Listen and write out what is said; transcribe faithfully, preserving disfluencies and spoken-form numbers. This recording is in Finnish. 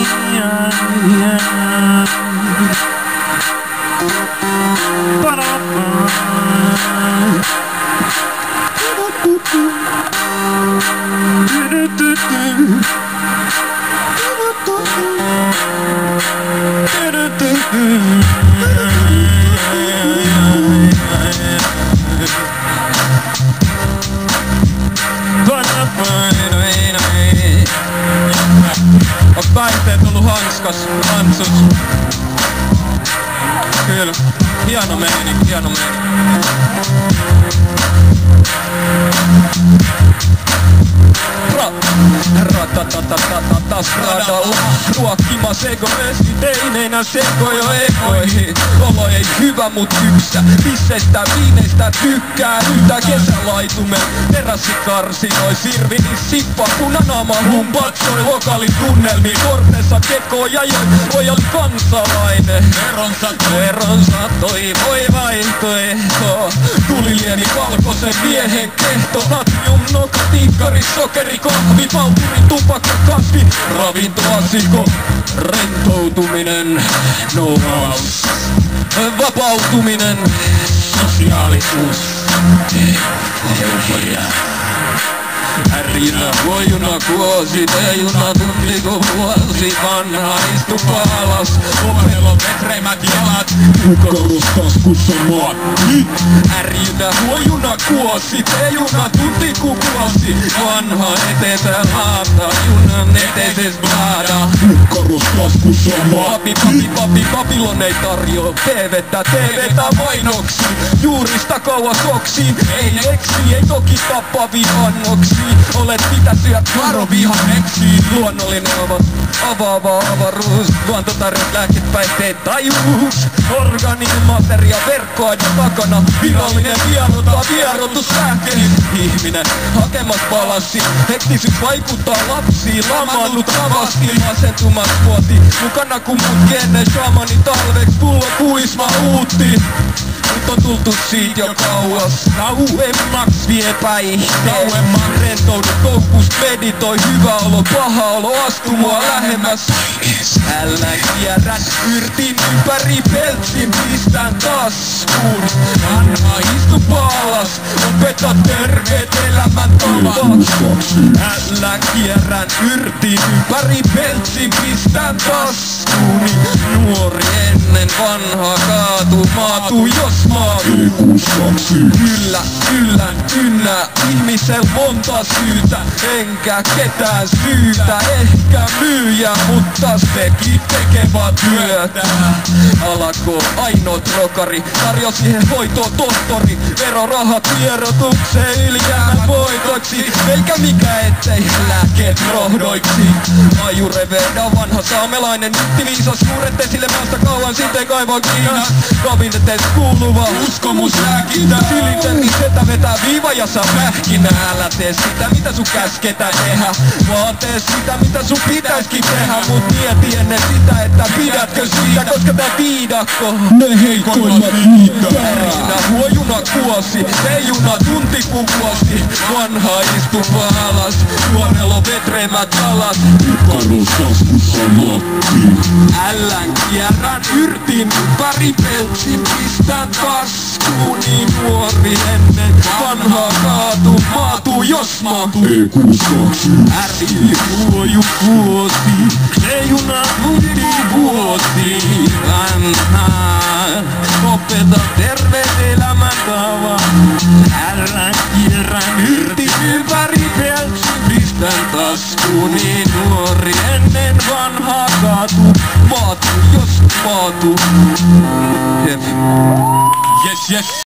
Onks päihteet ollu hanskas, hanssus? Kyllä. Hieno meininki, hieno meininki. Ratatatatatatas radalla ruokkimas egoisesti teineinä sekojo ekoihin. Olo ei hyvä mut yksä, pisseistä viineistä tykkää yhtä kesälaitumen terassikarsinoin sirvini sippa punanaama humpatsoi lokalitunnelmiin korteessa kekoja joi voi oli kansalainen veronsa veronsa toi voi vaihtoehto tulilieni valkoisen miehen kehto natrium noka tikkari sokeri kahvi valturi tupakka kasvi ravintoasiko rentoutuminen noudaus vapautuminen sosiaalisuus euforia Ärjynä, huojuna kuosi, teijuna tuntiko vuosi, vanha istu paalas, opelo vetreimät jalat, kukarus taskussa matti. Ärjynä, huojuna kuosi, teijuna tuntiko vuosi, vanha eteensä laata, junan eteises blaada. Kukarus taskussa matti. Papi, papi, papi, Babylon ei tarjoa T V:tä, T V:tä vainoksi, juurista kauas oksiin, ei eksi, ei toki tappavi annoksi. Olet mitä syöt varo vihanneksiin. Luonnollinen ovat avaava avaruus. Luontotarjot lääkkeet päihteet tajuus. Organinen materia verkkoaiden takana. Virallinen vierota vierotuslääkkeet. Ihminen hakemas balanssi. Hektisyys vaikuttaa lapsiin. Lamaannut lavasti masentumas vuoti. Mukana kun mut kenne shamani talveks. Pullo kuisma uutti. Nyt on tultu siitä jo kauas. Kauemmaks vie päihteet. Kauemman rentoudu koukkus meditoi. Hyvä olo, paha olo, astu mua lähemmäs. Älä kierrä yrtin ympäri peltsin. Pistän taskuun. Anna istu paalas. Opeta terveet elämäntavat. Älä kierrän yrtin ympäri peltsin. Pistän taskuuni. Nuori ennen vanhaa kaatu. Maatu jos maatu. Kyllä, yllän, ynnä. Ihmisel monta syytä. Enkä ketään syytä. Ehkä myyjä, mutta sekin tekevät työtä. Alako ainoa rokari. Tarjo siihen hoitoon tohtori. Verorahat tiedotukseen ylijäämän voitoiksi. Eikä mikä ettei lääkkeet rohdoiksi. Ajure Veda vanha saamelainen. Nytti viisas suuret esille maasta kauan sitten kaivaa Kiinas. Kabineteis kuuluva uskomuslääkintä. Silinteri setä vetää viiva ja saa pähkinä. Älä tee sitä mitä sun käsketään tehdä, vaan tee sitä mitä sun pitäiskin tehdä. Mut mieti ennen sitä että pidätkö siitä, koska tää viidakko ne heikoimmat niitä. Erinä huojuna kuosi, teijuna tunti kun vuosi. Vanha istu alas, nuorelo vetreimät alas. Kukarus taskussa matti. Ällän kierrän yrtin ympäri peltsin. Pistän taskuuni nuori ennen vanhaa kaatu. Maatu jos maatu. E kuusi kaksi. Äri huoju kuosi. Teijuna tunti vuosi. Vanhaan opeta terveet elämäntavan. Älä kierrän yrtin ympäri peltsin. Pistän taskuuni nuori ennen vanhaa kaatu. Maatu jos maatu. Jep. Yes, yes.